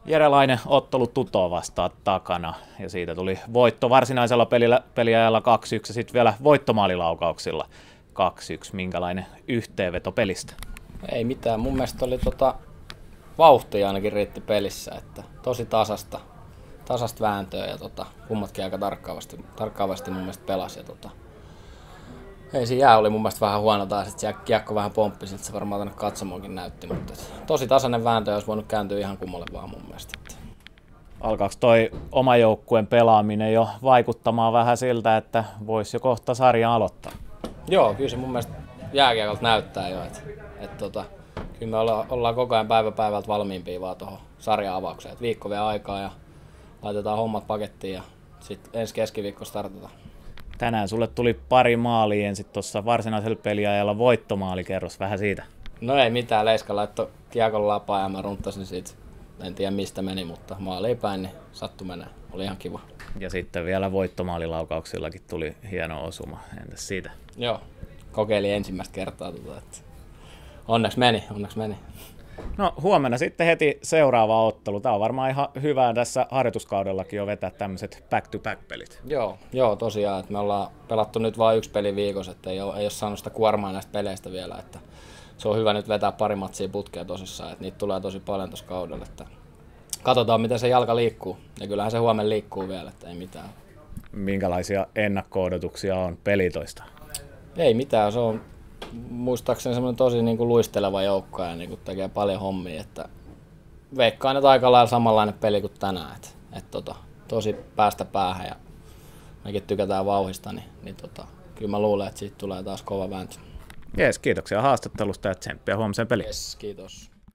Jerelainen ottelu Tutoa vastaan takana ja siitä tuli voitto varsinaisella peliajalla 2-1 ja sitten vielä voittomaalilaukauksilla 2-1. Minkälainen yhteenveto pelistä? Ei mitään, mun mielestä oli vauhtia ainakin riitti pelissä, että tosi tasasta vääntöä ja kummatkin aika tarkkaavasti mun mielestä pelasi. Ei se jää oli mun mielestä vähän huono taas, että siellä kiekko vähän pomppi, siltä se varmaan tänne katsomoonkin näytti, mutta tosi tasainen vääntö olisi voinut kääntyä ihan kummalle vaan mun mielestä. Alkaako toi oma joukkueen pelaaminen jo vaikuttamaan vähän siltä, että voisi jo kohta sarja aloittaa? Joo, kyllä se mun mielestä jääkiekolta näyttää jo, kyllä me ollaan koko ajan päivältä valmiimpia vaan tuohon sarjan avaukseen. Et viikko vielä aikaa ja laitetaan hommat pakettiin ja sitten ensi keskiviikko startataan. Tänään sulle tuli pari maalia ensin tuossa varsinaisella peliajalla voittomaali, kerros vähän siitä. No ei mitään, Leiska laittoi kiekon lapaan ja mä runttasin siitä. En tiedä mistä meni, mutta maaliin päin, niin sattui menee. Oli ihan kiva. Ja sitten vielä voittomaalilaukauksillakin tuli hieno osuma. Entäs siitä? Joo, kokeilin ensimmäistä kertaa. Onneksi meni. No huomenna sitten heti seuraava ottelu. Tämä on varmaan ihan hyvä tässä harjoituskaudellakin jo vetää tämmöiset back-to-back-pelit. Joo, tosiaan. Että me ollaan pelattu nyt vain yksi peli viikossa, että ei ole saanut sitä kuormaa näistä peleistä vielä. Että se on hyvä nyt vetää pari matsia putkea tosissaan, että niitä tulee tosi paljon tuossa kaudella. Että katsotaan, miten se jalka liikkuu. Ja kyllähän se huomenna liikkuu vielä, että ei mitään. Minkälaisia ennakko-odotuksia on pelitoista? Ei mitään, se on muistaakseni semmoinen tosi niin kuin luisteleva joukko ja niin kuin tekee paljon hommia, että veikkaan, että aika lailla samanlainen peli kuin tänään, että tosi päästä päähän ja mekin tykätään vauhista, niin kyllä mä luulen, että siitä tulee taas kova vääntö. Jees, kiitoksia haastattelusta ja tsemppiä huomiseen peliin. Yes, kiitos.